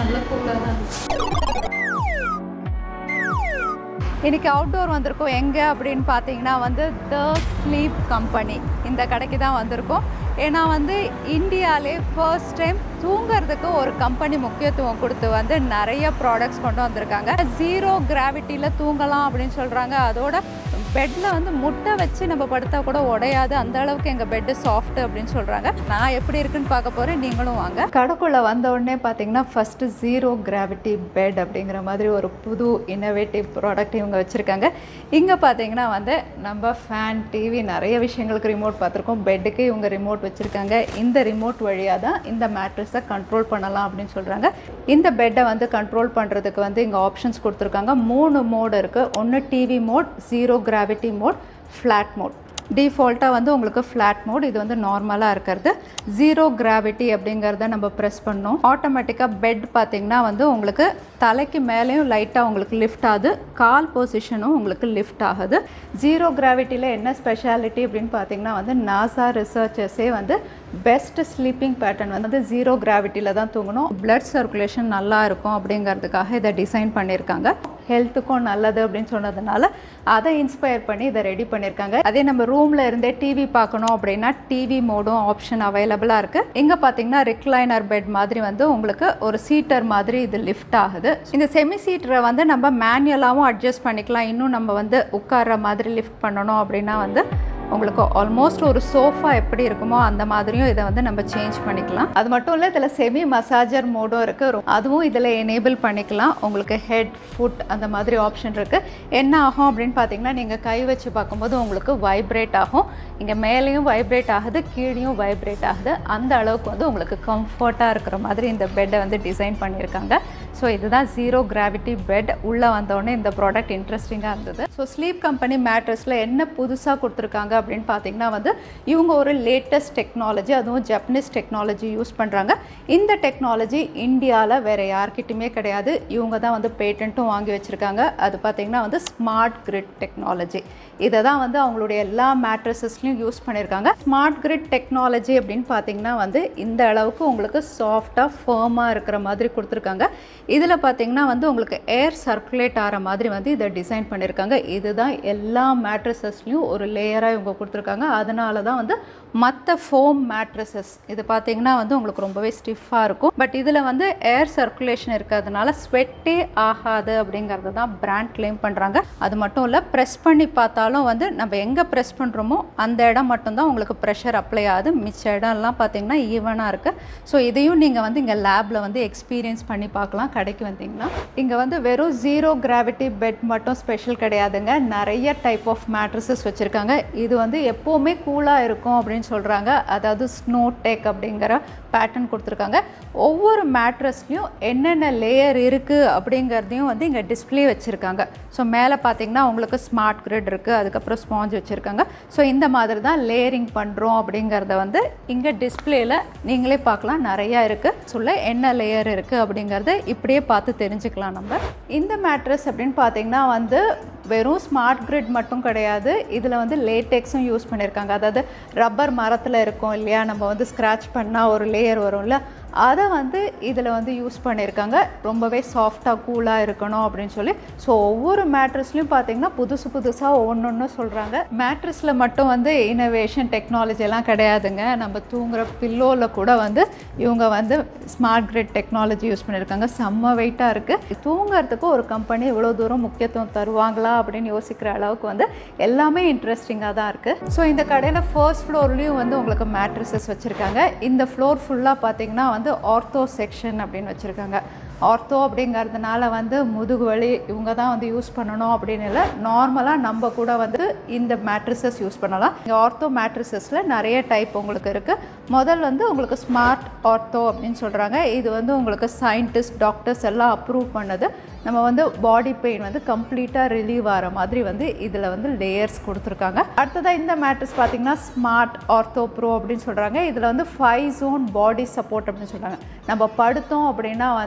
நல்ல கூலாக தான் இருக்குது. இன்றைக்கி அவுட்டோர் வந்திருக்கோம். எங்கே அப்படின்னு பார்த்தீங்கன்னா வந்து த ஸ்லீப் கம்பெனி இந்த கடைக்கு தான் வந்திருக்கோம். ஏன்னா வந்து இந்தியாவிலே ஃபர்ஸ்ட் டைம் தூங்கிறதுக்கு ஒரு கம்பெனி முக்கியத்துவம் கொடுத்து வந்து நிறைய ப்ராடக்ட்ஸ் கொண்டு வந்திருக்காங்க. 0 கிராவிட்டியில் தூங்கலாம் அப்படின்னு சொல்கிறாங்க. அதோட பெட்டில் வந்து முட்டை வச்சு நம்ம படுத்தா கூட உடையாது, அந்த அளவுக்கு எங்கள் பெட்டு சாஃப்ட் அப்படின்னு சொல்கிறாங்க. நான் எப்படி இருக்குன்னு பார்க்க போகிறேன், நீங்களும் வாங்க. கடைக்குள்ளே வந்த உடனே பார்த்தீங்கன்னா ஃபஸ்ட்டு 0 கிராவிட்டி பெட் அப்படிங்கிற மாதிரி ஒரு புது இன்னோவேட்டிவ் ப்ராடக்ட் இவங்க வச்சுருக்காங்க. இங்கே பார்த்தீங்கன்னா வந்து நம்ம ஃபேன், டிவி நிறைய விஷயங்களுக்கு ரிமோட் பார்த்துருக்கோம். பெட்டுக்கு இவங்க ரிமோட் வச்சுருக்காங்க. இந்த ரிமோட் வழியாக தான் இந்த மேட்ரஸை கண்ட்ரோல் பண்ணலாம் அப்படின்னு சொல்கிறாங்க. இந்த பெட்டை வந்து கண்ட்ரோல் பண்ணுறதுக்கு வந்து இங்கே ஆப்ஷன்ஸ் கொடுத்துருக்காங்க. 3 மோடு இருக்குது. ஒன்று TV mode, 0 gravity mode, flat mode. டிஃபால்ட்டாக வந்து உங்களுக்கு ஃப்ளாட் மோட், இது வந்து நார்மலாக இருக்கிறது. 0 கிராவிட்டி அப்படிங்கிறத நம்ம ப்ரெஸ் பண்ணோம். ஆட்டோமேட்டிக்காக பெட் பார்த்திங்கன்னா வந்து உங்களுக்கு தலைக்கு மேலேயும் லைட்டாக உங்களுக்கு லிஃப்ட் ஆகுது, கால் பொசிஷனும் உங்களுக்கு லிஃப்ட் ஆகுது. 0 கிராவிட்டியில் என்ன ஸ்பெஷாலிட்டி அப்படின்னு பார்த்தீங்கன்னா வந்து நாசா ரிசர்ச்சர்ஸே வந்து பெஸ்ட் ஸ்லீப்பிங் பேட்டர்ன் வந்து 0 கிராவிட்டியில் தான் தூங்கணும், பிளட் சர்க்குலேஷன் நல்லா இருக்கும் அப்படிங்கிறதுக்காக இதை டிசைன் பண்ணியிருக்காங்க. ஹெல்த்துக்கும் நல்லது அப்படின்னு சொன்னதுனால அதை இன்ஸ்பயர் பண்ணி இதை ரெடி பண்ணியிருக்காங்க. அதே நம்ம ரூமில் இருந்தே டிவி பார்க்கணும் அப்படின்னா டிவி மோடும் ஆப்ஷன் அவைலபிளாக இருக்குது. இங்கே பார்த்தீங்கன்னா ரிக்ளைனர் பெட் மாதிரி வந்து உங்களுக்கு ஒரு சீட்டர் மாதிரி இது லிஃப்ட் ஆகுது. இந்த செமி சீட்டரை வந்து நம்ம மேனுவலாகவும் அட்ஜஸ்ட் பண்ணிக்கலாம். இன்னும் நம்ம வந்து உட்கார்ற மாதிரி லிஃப்ட் பண்ணணும் அப்படின்னா வந்து உங்களுக்கு ஆல்மோஸ்ட் ஒரு சோஃபா எப்படி இருக்குமோ அந்த மாதிரியும் இதை வந்து நம்ம சேஞ்ச் பண்ணிக்கலாம். அது மட்டும் இல்லை, இதில் செமி மசாஜர் மோடும் இருக்குது. அதுவும் இதில் எனேபிள் பண்ணிக்கலாம். உங்களுக்கு ஹெட், ஃபுட் அந்த மாதிரி ஆப்ஷன் இருக்குது. என்ன ஆகும் அப்படின்னு பார்த்தீங்கன்னா நீங்கள் கை வச்சு பார்க்கும்போது உங்களுக்கு வைப்ரேட் ஆகும். இங்கே மேலேயும் வைப்ரேட் ஆகுது, கீழேயும் வைப்ரேட் ஆகுது. அந்த அளவுக்கு வந்து உங்களுக்கு கம்ஃபர்ட்டாக இருக்கிற மாதிரி இந்த பெட்டை வந்து டிசைன் பண்ணியிருக்காங்க. ஸோ இதுதான் 0 கிராவிட்டி பெட். உள்ளே வந்தோடனே இந்த ப்ராடக்ட் இன்ட்ரெஸ்டிங்காக இருந்தது. ஸோ ஸ்லீப் கம்பெனி மேட்ரஸில் என்ன புதுசாக கொடுத்துருக்காங்க அப்படின்னு பார்த்தீங்கன்னா வந்து இவங்க ஒரு லேட்டஸ்ட் டெக்னாலஜி, அதுவும் ஜப்பனீஸ் டெக்னாலஜி யூஸ் பண்ணுறாங்க. இந்த டெக்னாலஜி இந்தியாவில் வேறு யார்கிட்டையுமே கிடையாது. இவங்க தான் வந்து பேட்டன்ட்டும் வாங்கி வச்சுருக்காங்க. அது பார்த்திங்கன்னா வந்து ஸ்மார்ட் கிரிட் டெக்னாலஜி. இதை தான் வந்து அவங்களுடைய எல்லா மேட்ரஸஸ்லையும் யூஸ் பண்ணியிருக்காங்க. ஸ்மார்ட் கிரிட் டெக்னாலஜி அப்படின்னு பார்த்தீங்கன்னா வந்து இந்த அளவுக்கு உங்களுக்கு சாஃப்டாக ஃபர்மாக இருக்கிற மாதிரி கொடுத்துருக்காங்க. இதில் பார்த்தீங்கன்னா வந்து உங்களுக்கு ஏர் சர்க்குலேட் ஆகிற மாதிரி வந்து இதை டிசைன் பண்ணியிருக்காங்க. இதுதான் எல்லா மேட்ரஸஸ்லையும் ஒரு லேயராக இவங்க கொடுத்துருக்காங்க. அதனால தான் வந்து மற்ற ஃபோம் மேட்ரஸஸ் இது பார்த்தீங்கன்னா வந்து உங்களுக்கு ரொம்பவே ஸ்டிஃபாக இருக்கும். பட் இதில் வந்து ஏர் சர்க்குலேஷன் இருக்கிறதுனால ஸ்வெட்டே ஆகாது அப்படிங்கிறது தான் பிராண்ட் கிளைம் பண்ணுறாங்க. அது மட்டும் இல்லை, ப்ரெஸ் பண்ணி பார்த்தாலும் வந்து நம்ம எங்கே ப்ரெஸ் பண்ணுறோமோ அந்த இடம் மட்டும்தான் உங்களுக்கு ப்ரெஷர் அப்ளை ஆகுது. மிச்ச இடம்லாம் பார்த்தீங்கன்னா ஈவனாக இருக்குது. ஸோ இதையும் நீங்கள் வந்து இங்கே லேபில் வந்து எக்ஸ்பீரியன்ஸ் பண்ணி பார்க்கலாம் கடைக்கு வந்தீங்கன்னா. இங்கே வந்து வெறும் 0 கிராவிட்டி பெட் மட்டும் ஸ்பெஷல் கிடையாதுங்க. நிறைய டைப் ஆஃப் மேட்ரஸஸ் வச்சுருக்காங்க. இது வந்து எப்போவுமே கூலாக இருக்கும் அப்படின்னு சொல்கிறாங்க. அதாவது ஸ்னோ டெக் அப்படிங்கிற பேட்டர்ன் கொடுத்துருக்காங்க. ஒவ்வொரு மேட்ரஸ்லையும் என்னென்ன லேயர் இருக்குது அப்படிங்கிறதையும் வந்து இங்கே டிஸ்பிளே வச்சுருக்காங்க. ஸோ மேலே பார்த்தீங்கன்னா உங்களுக்கு ஸ்மார்ட் கிரிட் இருக்குது, அதுக்கப்புறம் ஸ்பாஞ்ச் வச்சுருக்காங்க. ஸோ இந்த மாதிரி தான் லேயரிங் பண்ணுறோம் அப்படிங்கிறத வந்து இங்கே டிஸ்பிளேயில் நீங்களே பார்க்கலாம். நிறையா இருக்குது. சொல்ல என்ன லேயர் இருக்குது அப்படிங்கிறத இப்படியே பார்த்து தெரிஞ்சுக்கலாம். நம்ம இந்த மேட்ரஸ் அப்படின்னு பார்த்தீங்கன்னா வந்து வெறும் ஸ்மார்ட் கிரிட் மட்டும் கிடையாது. இதில் வந்து லேட்டெக்ஸும் யூஸ் பண்ணியிருக்காங்க. அதாவது ரப்பர் மரத்தில் இருக்கும் இல்லையா, நம்ம வந்து ஸ்க்ராட்ச் பண்ணால் ஒரு லேயர் வரும்ல, அதை வந்து இதில் வந்து யூஸ் பண்ணியிருக்காங்க. ரொம்பவே சாஃப்டாக கூலாக இருக்கணும் அப்படின்னு சொல்லி. ஸோ ஒவ்வொரு மேட்ரஸ்லையும் பார்த்தீங்கன்னா புதுசாக ஒவ்வொன்று சொல்கிறாங்க. மேட்ரஸில் மட்டும் வந்து இனோவேஷன் டெக்னாலஜிலாம் கிடையாதுங்க. நம்ம தூங்குகிற பில்லோவில் கூட வந்து இவங்க வந்து ஸ்மார்ட் கிரிட் டெக்னாலஜி யூஸ் பண்ணியிருக்காங்க. செம்ம வெயிட்டாக இருக்குது. தூங்குறதுக்கு ஒரு கம்பெனி இவ்வளோ தூரம் முக்கியத்துவம் தருவாங்களா அப்படின்னு யோசிக்கிற அளவுக்கு வந்து எல்லாமே இன்ட்ரெஸ்டிங்காக தான் இருக்குது. ஸோ இந்த கடையில் ஃபர்ஸ்ட் ஃப்ளோர்லேயும் வந்து உங்களுக்கு மேட்ரஸஸ் வச்சுருக்காங்க. இந்த ஃப்ளோர் ஃபுல்லாக பார்த்தீங்கன்னா வந்து ஆர்த்தோ செக்ஷன் அப்படின்னு வச்சுருக்காங்க. ஆர்த்தோ அப்படிங்கிறதுனால வந்து முதுகு வலி இவங்க தான் வந்து யூஸ் பண்ணணும் அப்படின்னு இல்லை, நார்மலாக நம்ம கூட வந்து இந்த மேட்ரஸஸ் யூஸ் பண்ணலாம். இங்கே ஆர்த்தோ மேட்ரஸஸில் நிறைய டைப் உங்களுக்கு இருக்குது. முதல் வந்து உங்களுக்கு ஸ்மார்ட் ஆர்த்தோ அப்படின்னு சொல்கிறாங்க. இது வந்து உங்களுக்கு சயின்டிஸ்ட், டாக்டர்ஸ் எல்லாம் அப்ரூவ் பண்ணது. நம்ம வந்து பாடி பெயின் வந்து கம்ப்ளீட்டாக ரிலீவ் ஆகிற மாதிரி வந்து இதில் வந்து லேயர்ஸ் கொடுத்துருக்காங்க. அடுத்ததாக இந்த மேட்ரஸ் பார்த்திங்கன்னா ஸ்மார்ட் ஆர்த்தோ ப்ரோ அப்படின்னு சொல்கிறாங்க. இதில் வந்து 5 zone பாடி சப்போர்ட் அப்படின்னு சொல்கிறாங்க. நம்ம படுத்தோம் அப்படின்னா வந்து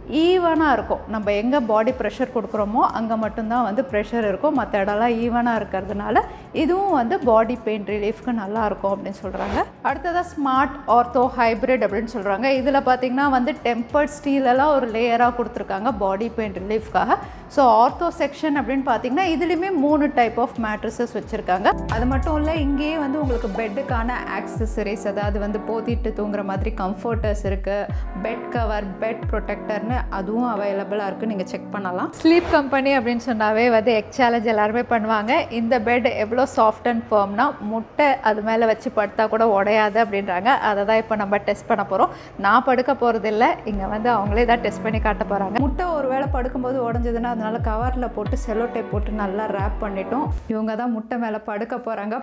ஈவனாக இருக்கும். நம்ம எங்கே பாடி ப்ரெஷர் கொடுக்குறோமோ அங்கே மட்டும்தான் வந்து ப்ரெஷர் இருக்கும், மற்ற இடம்லாம் ஈவனாக இருக்கிறதுனால இதுவும் வந்து பாடி பெயின் ரிலீஃப்க்கு நல்லாயிருக்கும் அப்படின்னு சொல்கிறாங்க. அடுத்ததாக ஸ்மார்ட் ஆர்த்தோ ஹைப்ரிட் அப்படின்னு சொல்கிறாங்க. இதில் பார்த்திங்கன்னா வந்து டெம்பர்ட் ஸ்டீலெல்லாம் ஒரு லேயராக கொடுத்துருக்காங்க பாடி பெயின் ரிலீஃப்காக. ஸோ ஆர்த்தோ செக்ஷன் அப்படின்னு பார்த்திங்கன்னா இதுலேயுமே 3 டைப் ஆஃப் மேட்ரஸஸ் வச்சுருக்காங்க. அது மட்டும் இல்லை, இங்கேயே வந்து உங்களுக்கு பெட்டுக்கான ஆக்சசரிஸ், அதாவது வந்து போத்திட்டு தூங்குற மாதிரி கம்ஃபர்டர்ஸ் இருக்குது, பெட் கவர், பெட் ப்ரொடெக்டர்னு அதுவும் அவைலபிளாக இருக்குது, நீங்கள் செக் பண்ணலாம். ஸ்லீப் கம்பெனி அப்படின்னு சொன்னாவே வந்து எக் சேலஞ்ச் எல்லாருமே பண்ணுவாங்க. இந்த பெட் எவ்வளோ சாஃப்ட் அண்ட் ஃபர்ம்னா முட்டை அது மேலே வச்சு படுத்தா கூட உடையாது அப்படின்றாங்க. அதை தான் இப்போ நம்ம டெஸ்ட் பண்ண போகிறோம். நான் படுக்க போகிறதில்ல, இங்கே வந்து அவங்களே தான் டெஸ்ட் பண்ணி காட்ட போகிறாங்க. முட்டை ஒரு வேளை படுக்கும்போது உடஞ்சதுன்னா அதனால கவரில் போட்டு செல்லோ டேப் போட்டு நல்லா ரேப் பண்ணிட்டோம். இவங்க தான் முட்டை மேலே படுக்க போகிறாங்க.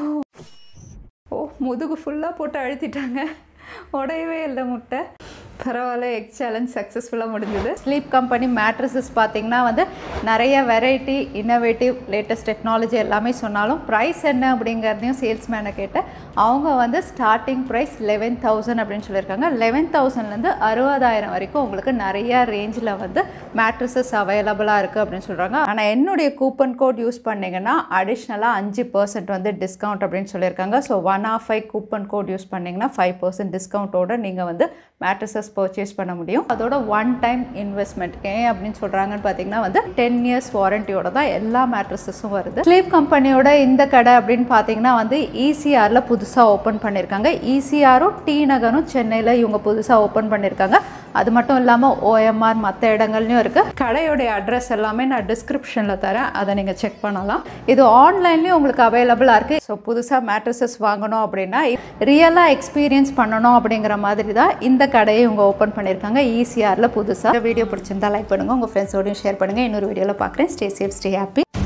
ஓ முதுகு ஃபுல்லாக போட்டு அழுத்திட்டாங்க, உடையவே இல்லை முட்டை. பரவாயில்ல, எக் சேலஞ்ச் சக்ஸஸ்ஃபுல்லாக முடிஞ்சது. ஸ்லீப் கம்பெனி மேட்ரஸஸ் பார்த்திங்கன்னா வந்து நிறைய வெரைட்டி, இன்னோவேட்டிவ், லேட்டஸ்ட் டெக்னாலஜி எல்லாமே சொன்னாலும் ப்ரைஸ் என்ன அப்படிங்கிறதையும் சேல்ஸ்மேனை கேட்டேன். அவங்க வந்து ஸ்டார்டிங் ப்ரைஸ் 11,000 அப்படின்னு சொல்லியிருக்காங்க. 11,000லேருந்து 60,000 வரைக்கும் உங்களுக்கு நிறையா ரேஞ்சில் வந்து மேட்ரஸஸ் அவைலபிளாக இருக்குது அப்படின்னு சொல்கிறாங்க. ஆனால் என்னுடைய கூப்பன் கோட் யூஸ் பண்ணிங்கன்னா அடிஷ்னலாக 5% வந்து டிஸ்கவுண்ட் அப்படின்னு சொல்லியிருக்காங்க. ஸோ 1/5 கூப்பன் கோட் யூஸ் பண்ணிங்கன்னா 5% டிஸ்கவுண்ட்டோடு நீங்கள் வந்து மேட்ரஸஸ் பர்ச்சேஸ் பண்ண முடியும். அதோட ஒன் டைம் இன்வெஸ்ட்மெண்ட். ஏன் அப்படின்னு சொல்கிறாங்கன்னு பார்த்தீங்கன்னா வந்து 10 years வாரண்டியோட தான் எல்லா மேட்ரஸஸும் வருது. ஸ்லீப் கம்பெனியோட இந்த கடை அப்படின்னு பார்த்தீங்கன்னா வந்து ECRல புதுசாக ஓப்பன் பண்ணியிருக்காங்க. ECRும் டி நகரும் சென்னையில் இவங்க புதுசாக ஓப்பன் பண்ணியிருக்காங்க. அது மட்டும் இல்லாமல் OMR மற்ற இடங்கள்லையும் இருக்குது. கடையோடைய அட்ரஸ் எல்லாமே நான் டிஸ்கிரிப்ஷனில் தரேன், அதை நீங்கள் செக் பண்ணலாம். இது ஆன்லைன்லேயும் உங்களுக்கு அவைலபிளாக இருக்குது. ஸோ புதுசாக மேட்ரஸஸ் வாங்கணும் அப்படின்னா ரியலாக எக்ஸ்பீரியன்ஸ் பண்ணணும் அப்படிங்கிற மாதிரி தான் இந்த கடையை இவங்க ஓப்பன் பண்ணியிருக்காங்க ECRல புதுசாக. வீடியோ பிடிச்சிருந்தா லைக் பண்ணுங்கள், உங்கள் ஃப்ரெண்ட்ஸோடையும் ஷேர் பண்ணுங்கள். இன்னொரு வீடியோவில் பார்க்குறேன். Stay safe, stay happy.